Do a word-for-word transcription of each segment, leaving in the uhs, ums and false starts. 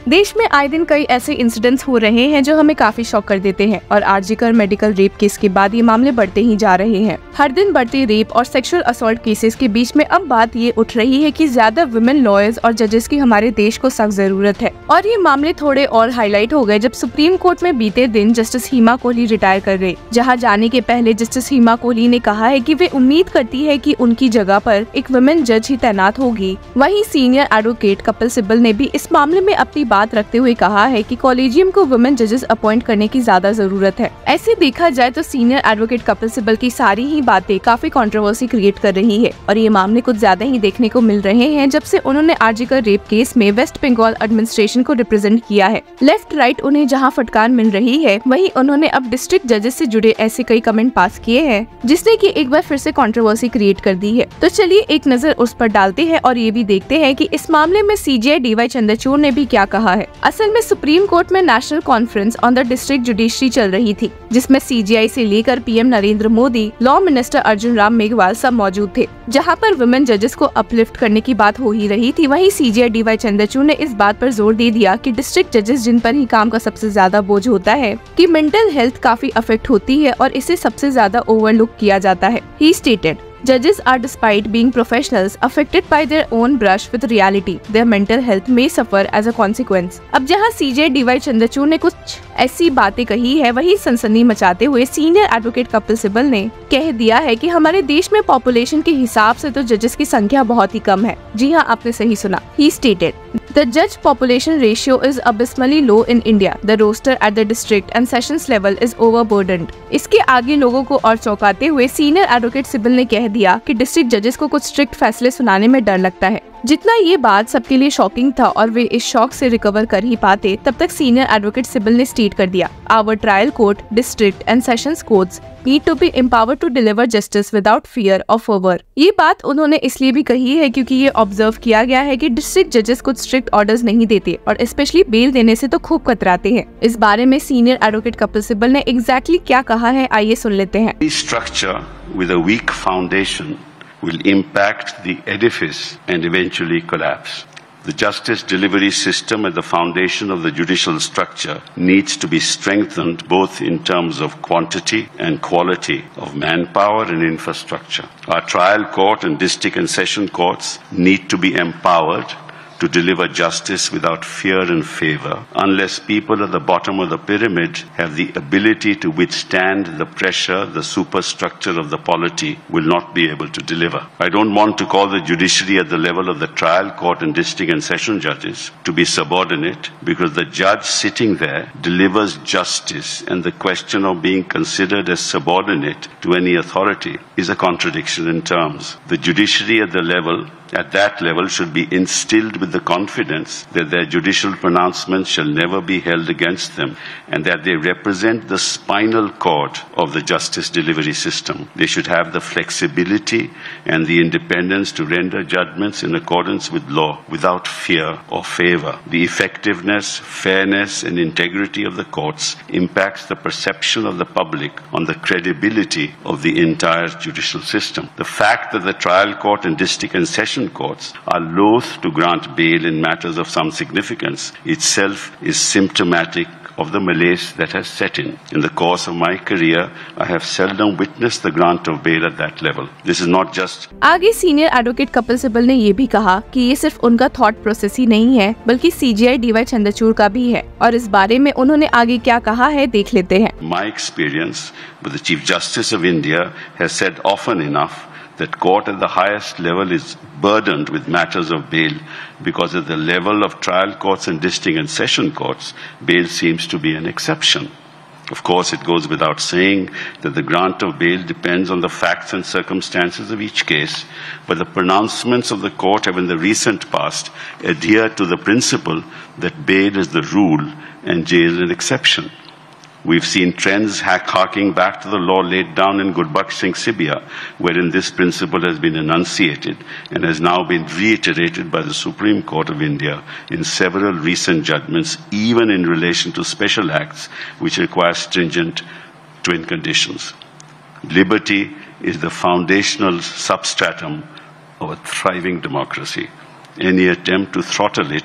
देश में आए दिन कई ऐसे इंसिडेंट्स हो रहे हैं जो हमें काफी शॉक कर देते हैं और आरजीकर मेडिकल रेप केस के बाद ये मामले बढ़ते ही जा रहे हैं। हर दिन बढ़ते रेप और सेक्सुअल असॉल्ट केसेस के बीच में अब बात ये उठ रही है कि ज्यादा वुमेन लॉयर्स और जजेस की हमारे देश को सख्त जरूरत है। और ये मामले थोड़े और हाईलाइट हो गए जब सुप्रीम कोर्ट में बीते दिन जस्टिस हिमा कोहली रिटायर कर गए, जहाँ जाने के पहले जस्टिस हिमा कोहली ने कहा है कि वे उम्मीद करती है कि उनकी जगह पर एक वुमेन जज ही तैनात होगी। वहीं सीनियर एडवोकेट कपिल सिब्बल ने भी इस मामले में अपनी बात रखते हुए कहा है कि कॉलेजियम को वुमेन जजेस अपॉइंट करने की ज्यादा जरूरत है। ऐसे देखा जाए तो सीनियर एडवोकेट कपिल सिब्बल की सारी ही बातें काफी कंट्रोवर्सी क्रिएट कर रही है और ये मामले कुछ ज्यादा ही देखने को मिल रहे हैं जब से उन्होंने आरजीकर रेप केस में वेस्ट बंगाल एडमिनिस्ट्रेशन को रिप्रेजेंट किया है। लेफ्ट राइट उन्हें जहां फटकार मिल रही है, वहीं उन्होंने अब डिस्ट्रिक्ट जजेस से जुड़े ऐसे कई कमेंट पास किए हैं जिसने की एक बार फिर से कंट्रोवर्सी क्रिएट कर दी है। तो चलिए एक नजर उस पर डालते हैं और ये भी देखते हैं कि इस मामले में सीजेआई डीवाई चंद्रचूड़ ने भी क्या कहा है। असल में सुप्रीम कोर्ट में National Conference on the district judiciary चल रही थी, जिसमें सीजीआई से लेकर PM Narendra Modi, law minister Arjun Ram Meghwal सब मौजूद थे, जहां पर वुमेन जजेस को अपलिफ्ट करने की बात हो ही रही थी। वहीं सीजीआई डीवाई चंद्रचूड़ ने इस बात पर जोर दे दिया कि डिस्ट्रिक्ट जजेस जिन पर ही काम का सबसे ज्यादा बोझ होता है कि मेंटल हेल्थ काफी अफेक्ट होती है और इसे सबसे ज्यादा ओवरलुक किया जाता है। He stated, Judges are, despite being professionals, affected by their own brush with reality. Their mental health may suffer as a consequence. अब जहां सीजे डीवाई चंद्रचूड़ ने कुछ ऐसी बातें कही है, वही सनसनी मचाते हुए सीनियर एडवोकेट कपिल सिब्बल ने कह दिया है कि हमारे देश में पॉपुलेशन के हिसाब से तो जजेस की संख्या बहुत ही कम है। जी हाँ, आपने सही सुना। He stated, The judge population ratio is abysmally low in India. The roster at the district and sessions level is overburdened. इसके आगे लोगों को और चौंकाते हुए सीनियर एडवोकेट सिब्बल ने कह दिया कि डिस्ट्रिक्ट जजेस को कुछ स्ट्रिक्ट फैसले सुनाने में डर लगता है। जितना ये बात सबके लिए शॉकिंग था और वे इस शॉक से रिकवर कर ही पाते, तब तक सीनियर एडवोकेट सिब्बल ने स्टेट कर दिया, our trial court, district and sessions courts need to be empowered to deliver justice without fear of favour. ये बात उन्होंने इसलिए भी कही है क्योंकि ये ऑब्जर्व किया गया है कि डिस्ट्रिक्ट जजेस कुछ स्ट्रिक्ट ऑर्डर्स नहीं देते और स्पेशली बेल देने से तो खूब कतराते हैं। इस बारे में सीनियर एडवोकेट कपिल सिब्बल ने एग्जैक्टली क्या कहा है, आइए सुन लेते हैं। Structure with a weak foundation will impact the edifice and eventually collapse. The justice delivery system at the foundation of the judicial structure needs to be strengthened both in terms of quantity and quality of manpower and infrastructure. Our trial court and district and session courts need to be empowered to deliver justice without fear and favor. Unless people at the bottom of the pyramid have the ability to withstand the pressure, the superstructure of the polity will not be able to deliver. I don't want to call the judiciary at the level of the trial court and district and session judges to be subordinate, because the judge sitting there delivers justice, and the question of being considered as subordinate to any authority is a contradiction in terms. The judiciary at the level at that level should be instilled with the confidence that their judicial pronouncements shall never be held against them and that they represent the spinal cord of the justice delivery system. They should have the flexibility and the independence to render judgments in accordance with law without fear or favor. The effectiveness, fairness and integrity of the courts impacts the perception of the public on the credibility of the entire judicial system. The fact that the trial court and district and session courts are loath to grant bail in matters of some significance itself is symptomatic of the malaise that has set in. In the course of my career, I have seldom witnessed the grant of bail at that level. This is not just. आगे senior advocate Kapil Sibal ने ये भी कहा कि ये सिर्फ उनका thought process ही नहीं है, बल्कि सीजीआई डीवाई चंद्रचूड़ का भी है, और इस बारे में उन्होंने आगे क्या कहा है, देख लेते हैं। My experience with the Chief Justice of India has said often enough that court at the highest level is burdened with matters of bail because at the level of trial courts and district and session courts, bail seems to be an exception. Of course, it goes without saying that the grant of bail depends on the facts and circumstances of each case, but the pronouncements of the court have in the recent past adhered to the principle that bail is the rule and jail an exception. We've seen trends harking back to the law laid down in Gurbaksh Singh Sibia, wherein this principle has been enunciated and has now been reiterated by the Supreme Court of India in several recent judgments, even in relation to special acts which require stringent twin conditions. Liberty is the foundational substratum of a thriving democracy. Any attempt to throttle it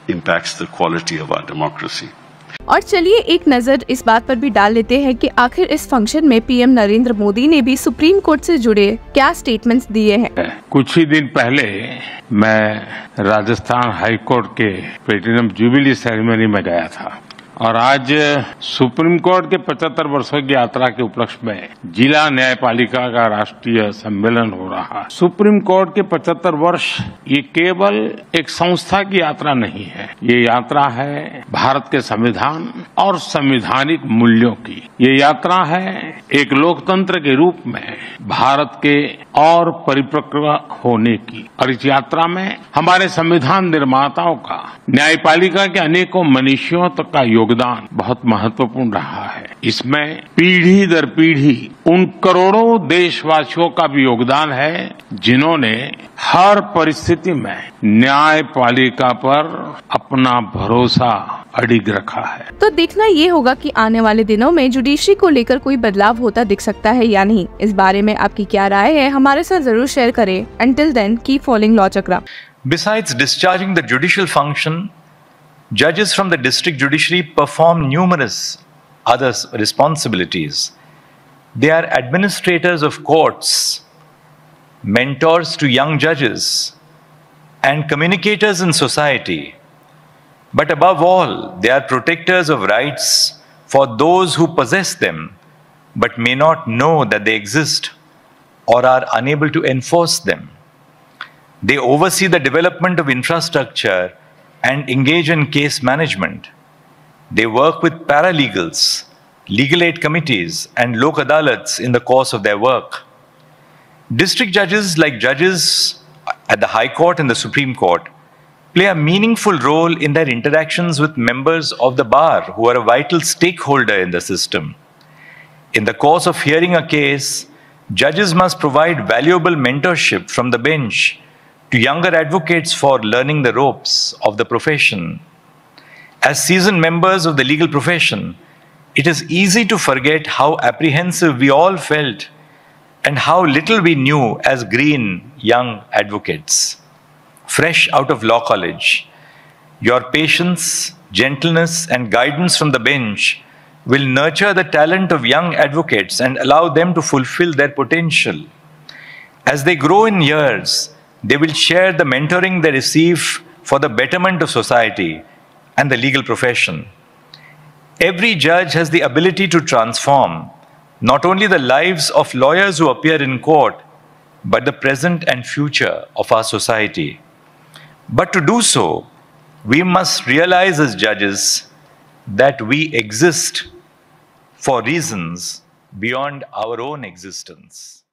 impacts the quality of our democracy. और चलिए एक नजर इस बात पर भी डाल लेते हैं कि आखिर इस फंक्शन में पीएम नरेंद्र मोदी ने भी सुप्रीम कोर्ट से जुड़े क्या स्टेटमेंट्स दिए हैं। कुछ ही दिन पहले मैं राजस्थान हाई कोर्ट के प्लेटिनम जुबिली सेरेमनी में गया था और आज सुप्रीम कोर्ट के पचहत्तर वर्षों की यात्रा के उपलक्ष्य में जिला न्यायपालिका का राष्ट्रीय सम्मेलन हो रहा है। सुप्रीम कोर्ट के पचहत्तर वर्ष ये केवल एक संस्था की यात्रा नहीं है, ये यात्रा है भारत के संविधान और संवैधानिक मूल्यों की। ये यात्रा है एक लोकतंत्र के रूप में भारत के और परिपक्व होने की। और इस यात्रा में हमारे संविधान निर्माताओं का, न्यायपालिका के अनेकों मनीषियों तक का योगदान बहुत महत्वपूर्ण रहा है। इसमें पीढ़ी दर पीढ़ी उन करोड़ों देशवासियों का भी योगदान है जिन्होंने हर परिस्थिति में न्यायपालिका पर अपना भरोसा अडिग रखा है। तो देखना ये होगा कि आने वाले दिनों में जुडिशरी को लेकर कोई बदलाव होता दिख सकता है या नहीं। इस बारे में आपकी क्या राय है, हमारे साथ जरूर शेयर करें। Until then, keep following Law Chakra. Besides discharging the judicial function, judges from the district judiciary perform numerous other responsibilities. They are administrators of courts, mentors to young judges, and communicators in society. But above all, they are protectors of rights for those who possess them, but may not know that they exist or are unable to enforce them. They oversee the development of infrastructure and engage in case management. They work with paralegals, legal aid committees, and lok adalats in the course of their work. District judges, like judges at the High Court and the Supreme Court, play a meaningful role in their interactions with members of the bar who are a vital stakeholder in the system. In the course of hearing a case, judges must provide valuable mentorship from the bench to younger advocates for learning the ropes of the profession. As seasoned members of the legal profession, it is easy to forget how apprehensive we all felt and how little we knew as green young advocates. Fresh out of law college, your patience, gentleness, and guidance from the bench will nurture the talent of young advocates and allow them to fulfill their potential. As they grow in years, they will share the mentoring they receive for the betterment of society and the legal profession. Every judge has the ability to transform not only the lives of lawyers who appear in court, but the present and future of our society. But to do so, we must realize as judges that we exist for reasons beyond our own existence.